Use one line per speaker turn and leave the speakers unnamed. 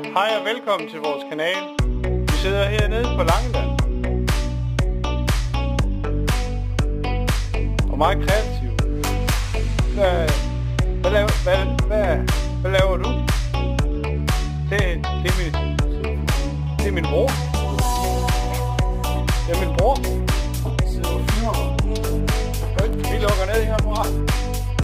Hej og velkommen til vores kanal. Vi sidder hernede på Langeland og meget kreativ. Hvad laver du? Det er min bror.